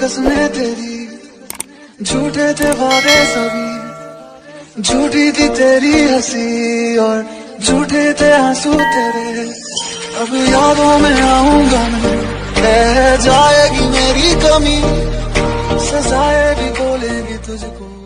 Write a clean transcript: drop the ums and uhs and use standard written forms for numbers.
कसमें तेरी, झूठे थे वादे सभी, झूठी थी तेरी हंसी और झूठे थे आंसू तेरे। अब यादों में आऊंगा मैं, कह जाएगी मेरी कमी, सजाएं भी बोलेंगी तुझको।